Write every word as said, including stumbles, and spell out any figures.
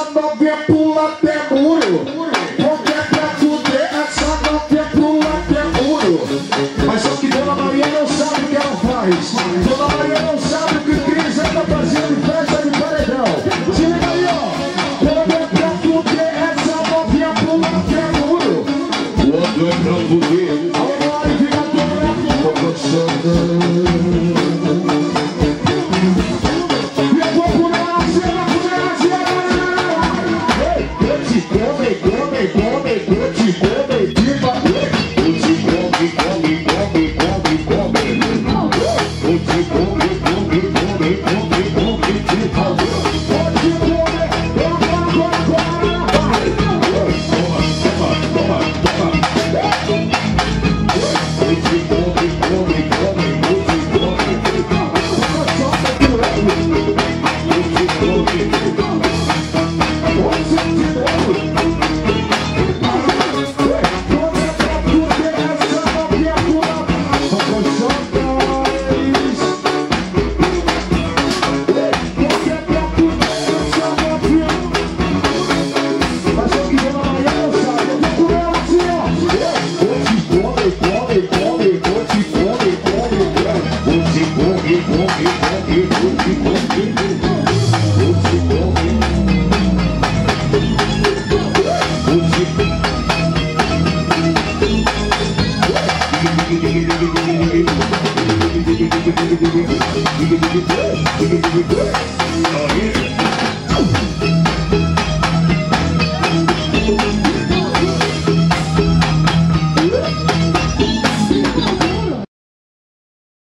essa novinha pula até muro. Porque pra fuder essa novinha pula até muro. Mas só que Dona Maria não sabe o que ela faz. Dona Maria não sabe o que Cris anda fazendo em festa de paredão. Se liga aí, ó. Porque pra fuder essa novinha pula até muro. Quando é pra fuder, Agora fica toda. We'll be right back.